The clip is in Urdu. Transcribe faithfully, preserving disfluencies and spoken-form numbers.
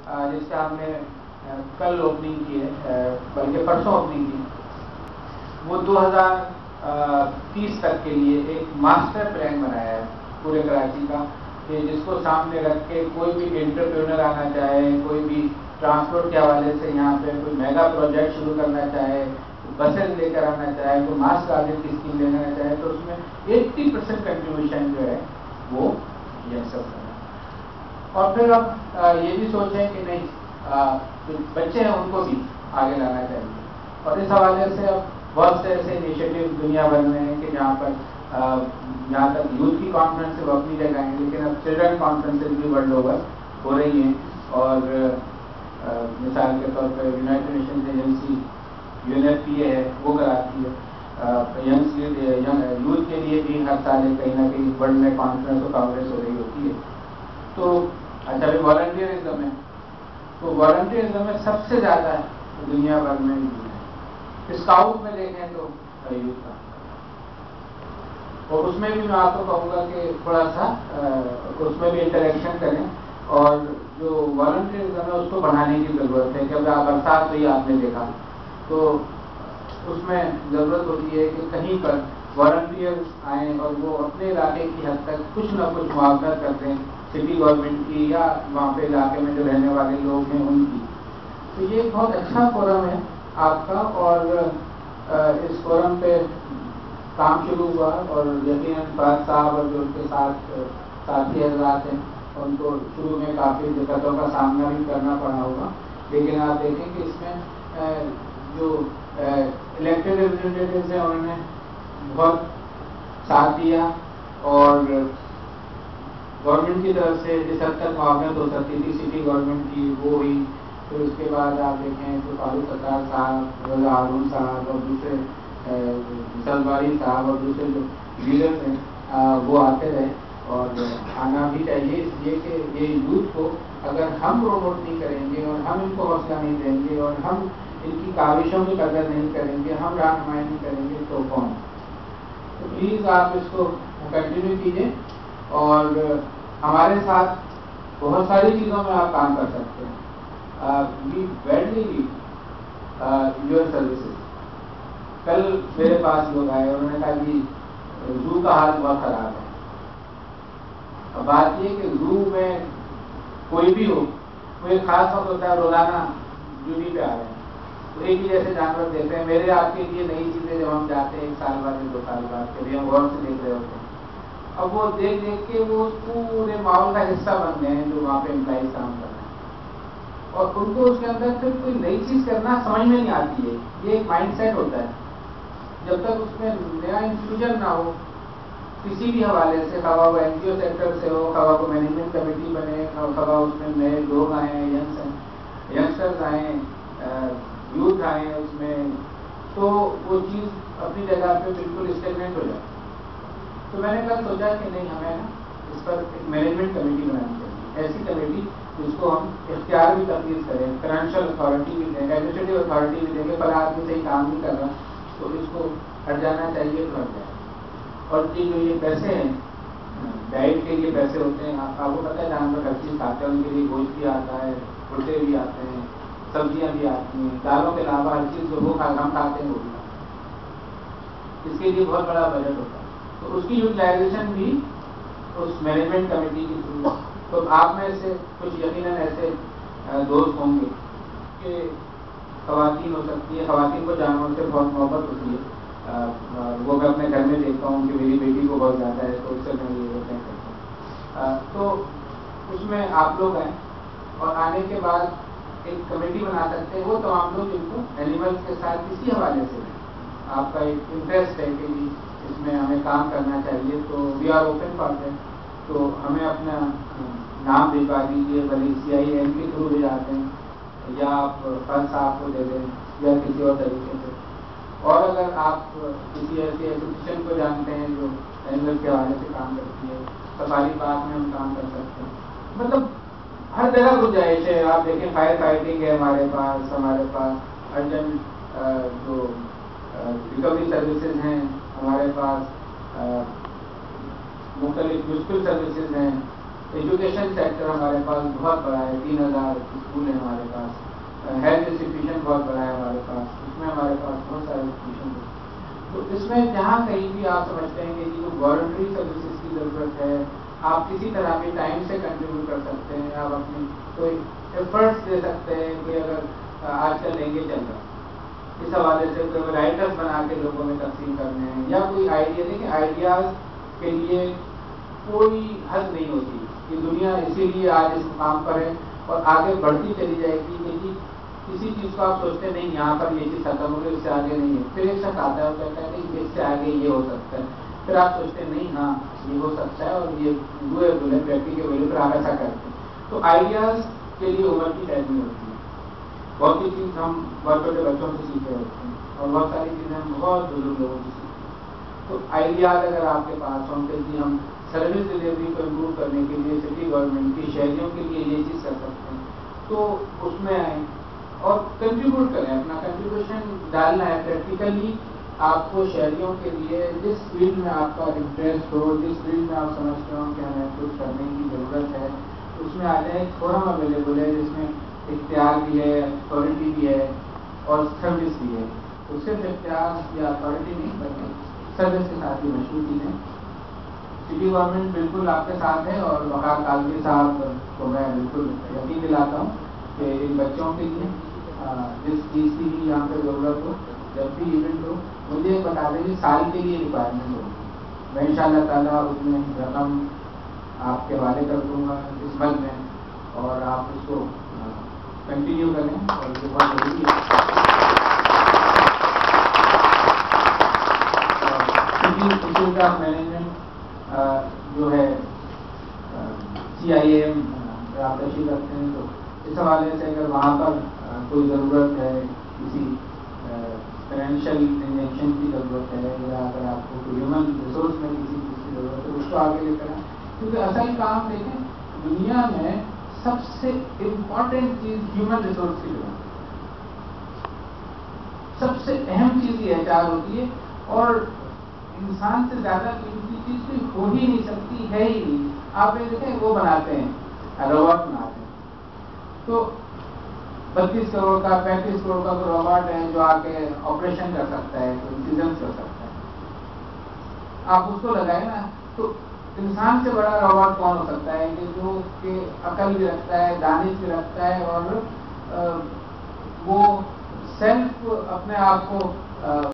جس کا ہم نے کل اوپننگ کی ہے، بلکہ پرسوں اوپننگ کی، وہ دو ہزار تیس تک کے لیے ایک ماسٹر پلان بنایا ہے پورے کراچی کا، کہ جس کو سامنے رکھ کے کوئی بھی انٹرپرینر آنا چاہے، کوئی بھی ٹرانسپورٹ کے حوالے سے یہاں پہ کوئی میگا پروجیکٹ شروع کرنا چاہے، بسیں لے کر آنا چاہے، کوئی ماس گارڈن کی اسکیم لے لینا چاہے، تو اس میں ایٹی پرسینٹ کنٹریبیوشن جو ہے وہ ینگسٹرز کرنا ہے۔ اور پھر اب یہ بھی سوچیں کہ نہیں، جو بچے ہیں ان کو بھی آگے لانا چاہیے، اور اس حوالے سے اب بہت سے ایسے انیشیٹو دنیا بھر میں ہیں کہ جہاں پر جہاں تک یوتھ کی کانفرنس وہ اپنی جگہ ہیں، لیکن اب چلڈرن کانفرنسز بھی ورلڈ اوور ہو رہی ہیں، اور مثال کے طور پر united nations agency U N F P A ہے وہ کراتی ہے، یوتھ کے لیے بھی ہر سال کہیں نہ کہیں ورلڈ میں کانفرنس اور کانگریس ہو رہی ہوتی ہے۔ تو اچھا بھی والنٹیئرزم ہے، تو والنٹیئرزم میں سب سے زیادہ دنیا بھر میں اسکاؤٹ میں دیکھیں تو یوتھ کا، اور اس میں بھی میں آپ کو کہوں گا کہ تھوڑا سا اس میں بھی انٹریکشن کریں، اور جو والنٹیئرزم ہے اس کو بڑھانے کی ضرورت ہے، کہ آپ برسات ہوئی آپ نے دیکھا تو اس میں ضرورت ہوتی ہے کہ کہیں پر والنٹیئرز آئیں اور وہ اپنے علاقے کی حد تک کچھ نہ کچھ معاونت کر دیں، سٹی گورنمنٹ کی یا وہاں پہ علاقے میں جو رہنے والے لوگ ہیں ان کی۔ تو یہ بہت اچھا فورم ہے آپ کا، اور اس فورم پہ کام شروع ہوا، اور یقیناً فہد صاحب اور جو ان کے ساتھ ساتھی حضرات ہیں ان کو شروع میں کافی دقتوں کا سامنا بھی کرنا پڑا ہوگا، لیکن آپ دیکھیں کہ اس میں جو الیکٹڈ ریپرزینٹیٹیوز ہیں انہوں نے بہت ساتھ دیا، اور گورنمنٹ کی طرف سے جس حد تک معاونت ہو سکتی تھی سٹی گورنمنٹ کی وہ ہوئی۔ پھر اس کے بعد آپ دیکھیں تو فاروق ستار صاحب، رضا ہارون صاحب اور دوسرے سلواری صاحب اور دوسرے جو لیڈرز ہیں وہ آتے رہے، اور آنا بھی چاہیے، اس لیے کہ یہ یوتھ کو اگر ہم پروموٹ نہیں کریں گے اور ہم ان کو حوصلہ نہیں دیں گے اور ہم ان کی کاوشوں کی قدر نہیں کریں گے، ہم رہنمائی نہیں کریں گے تو کون؟ تو پلیز آپ اس کو کنٹینیو کیجیے، اور ہمارے ساتھ بہت ساری چیزوں میں آپ کام کر سکتے ہیں۔ We badly need your services. کل میرے پاس لوگ آئے، انہوں نے کہا کہ زو کا حال بہت خراب ہے۔ اب بات یہ کہ زو میں کوئی بھی ہو، وہ ایک خاص وقت ہوتا ہے، روزانہ ڈیوٹی پہ آ رہے ہیں، تو ایک ہی جیسے جانور دیتے ہیں۔ میرے آپ کے لیے نئی چیزیں جب ہم جاتے ہیں ایک سال بعد دو سال بعد، کبھی ہم غور سے دیکھ رہے ہوتے ہیں، اب وہ دیکھ دیکھ کے وہ پورے ماحول کا حصہ بن گئے ہیں جو وہاں پہ امپلائیز کام کر رہے ہیں، اور ان کو اس کے اندر پھر کوئی نئی چیز کرنا سمجھ میں نہیں آتی ہے۔ یہ ایک مائنڈ سیٹ ہوتا ہے، جب تک اس میں نیا انفیوژن نہ ہو کسی بھی حوالے سے، خواہ وہ این جی او سیکٹر سے ہو، خواہ کو مینجمنٹ کمیٹی بنے، خواہ اس میں نئے لوگ آئیں، ینگسٹرز آئیں، یوتھ آئیں اس میں، تو وہ چیز اپنی جگہ پہ بالکل اسٹیگننٹ ہو جائے۔ تو میں نے کل سوچا کہ نہیں، ہمیں نا اس پر ایک مینجمنٹ کمیٹی بنانی چاہیے، ایسی کمیٹی جس کو ہم اختیار بھی تفویض کریں، فائنینشیل اتھارٹی بھی دیں، ایڈمنسٹریٹو اتھارٹی بھی دیں کہ فلاں آدمی صحیح کام نہیں کر رہا تو اس کو ہٹ جانا چاہیے تو ہٹ جائے۔ اور جو یہ پیسے ہیں ڈائٹ کے لیے پیسے ہوتے ہیں، آپ کو پتہ ہے جانور ہر چیز کھاتے ہیں، ان کے لیے گوشت بھی آتا ہے، بھٹے بھی آتے ہیں، سبزیاں بھی آتی ہیں، دالوں کے علاوہ ہر چیز جو وہ کھا ہم کھاتے ہیں وہ بھی کھاتے ہیں، اس کے لیے بہت بڑا بجٹ ہوتا ہے، تو اس کی یوٹیلائزیشن بھی اس مینجمنٹ کمیٹی کی تھرو۔ تو آپ میں سے کچھ یقیناً ایسے دوست ہوں گے کہ خواتین ہو سکتی ہے، خواتین کو جانوروں سے بہت محبت ہوتی ہے، وہ میں اپنے گھر میں دیکھتا ہوں کہ میری بیٹی کو بہت زیادہ ہے، تو اس سے میں یہ ہوتا ہے، تو اس میں آپ لوگ ہیں، اور آنے کے بعد ایک کمیٹی بنا سکتے ہیں وہ تمام لوگ جن کو اینیملس کے ساتھ کسی حوالے سے آپ کا ایک انٹرسٹ ہے کہ جی اس میں ہمیں کام کرنا چاہیے، تو we are open for that. تو ہمیں اپنا نام بھجوا دیجیے، بھلے سی آئی ایم کے تھرو بھی آتے ہیں، یا آپ فنڈ صاحب کو دے دیں یا کسی اور طریقے سے، اور اگر آپ کسی ایسی ایسوسیشن کو جانتے ہیں جو اینیمل کے حوالے سے کام کرتی ہے، سفاری پارک میں ہم کام کر سکتے ہیں، مطلب ہر جگہ گنجائش ہے۔ آپ دیکھیں فائر فائٹنگ ہے ہمارے پاس، ہمارے پاس ارجنٹ جو ریکوری سروسز ہیں ہمارے پاس، مختلف مشکل سروسز ہیں، ایجوکیشن سیکٹر ہمارے پاس بہت بڑا ہے، تین ہزار اسکول ہیں ہمارے پاس، ہیلتھ انسٹیٹیوشن بہت بڑا ہے ہمارے پاس، اس میں ہمارے پاس بہت سارے انسٹیٹیوشن ہیں. تو اس میں جہاں کہیں بھی آپ سمجھتے ہیں کہ جو والنٹری سروسز کی ضرورت ہے، آپ کسی طرح بھی ٹائم سے کنٹریبیوٹ کر سکتے ہیں، آپ اپنی کوئی ایفرٹس دے سکتے ہیں. کوئی اگر آج کل لہنگے چل رہا ہے، اس حوالے سے کوئی رائٹرس بنا کے لوگوں میں تقسیم کرنے ہیں، یا کوئی آئیڈیا دیں کہ آئیڈیاز کے لیے کوئی حد نہیں ہوتی. یہ دنیا اسی لیے آج اس مقام پر ہے اور آگے بڑھتی چلی جائے گی. لیکن کسی چیز کو آپ سوچتے نہیں یہاں پر یہ چیز ختم ہو گئی، اس سے آگے نہیں ہے، پھر ایک شخص آتا ہے اور کہتا ہے کہ اس سے آگے یہ ہو سکتا ہے، پھر آپ سوچتے نہیں ہاں یہ ہو سکتا ہے اور یہ دوئے بولے ویکتی کے بولے پھر آپ ایسا کرتے ہیں. تو آئیڈیاز کے لیے عمر کی قید نہیں ہوتی ہے. بہت سی چیز ہم بہت چھوٹے بچوں سے سیکھے ہوتے ہیں اور بہت ساری چیزیں ہم بہت بزرگ لوگوں سے سیکھتے ہیں. تو آئیڈیاز اگر آپ کے پاس ہوں کہ جی ہم سروس ڈلیوری کو امپروو کرنے کے لیے سٹی گورنمنٹ کی شہریوں کے لیے یہ چیز کر سکتے ہیں، تو اس میں آئیں اور کنٹریبیوٹ کریں، اپنا کنٹریبیوشن ڈالنا ہے پریکٹیکلی. آپ کو شہریوں کے لیے جس فیلڈ میں آپ کا انٹرسٹ ہو، جس فیلڈ میں آپ سمجھتے ہو کہ ہمیں کچھ کرنے کی ضرورت ہے، اس میں آ جائیں. ایک فورم اویلیبل ہے جس میں اختیار بھی ہے، اتھارٹی بھی ہے اور سروس بھی ہے. تو صرف اختیار یا اتھارٹی نہیں بلکہ سروس کے ساتھ بھی مشہور چیزیں. سٹی گورنمنٹ بالکل آپ کے ساتھ ہے اور وقار کالوی صاحب کو میں بالکل یقین دلاتا ہوں کہ ان بچوں کے لیے جس چیز کی بھی یہاں پہ ضرورت ہو، جب بھی ایونٹ ہو مجھے بتا دیں سال کے لیے ریکوائرمنٹ ہوگی. میں ان شاء اللہ تعالیٰ اس میں رقم آپ کے حوالے کر دوں گا اس وقت میں، اور آپ اس کو کنٹینیو کریں اور یہ بہت ضروری ہے. انسٹیٹیوٹ آف مینجمنٹ جو ہے سی آئی اے ایم آپ تشریف رکھتے ہیں، تو اس حوالے سے اگر وہاں پر کوئی ضرورت ہے، کسی فائنینشیل انجیکشن کی ضرورت ہے، یا اگر آپ کو کوئی ہیومن ریسورس میں کسی چیز کی ضرورت ہے اس کو آگے لے کر آئیں. کیونکہ اصل کام دیکھیں دنیا میں سب سے امپورٹنٹ چیز ہیومن ریسورس کی ضرورت ہے. سب سے اہم چیز یہ ایچ آر ہوتی ہے اور انسان سے زیادہ قیمتی چیز کوئی ہو ہی نہیں سکتی، ہے ہی نہیں. آپ یہ دیکھیں وہ بناتے ہیں روبوٹ بناتے ہیں، تو بتیس کروڑ کا پینتیس کروڑ کا روبوٹ ہے جو آ کے آپریشن کر سکتا ہے، انسیزن کر سکتا ہے. آپ اس کو لگائیں نا، تو انسان سے بڑا روبوٹ کون ہو سکتا ہے کہ جو کہ عقل بھی رکھتا ہے، دانش بھی رکھتا ہے اور وہ سیلف اپنے آپ کو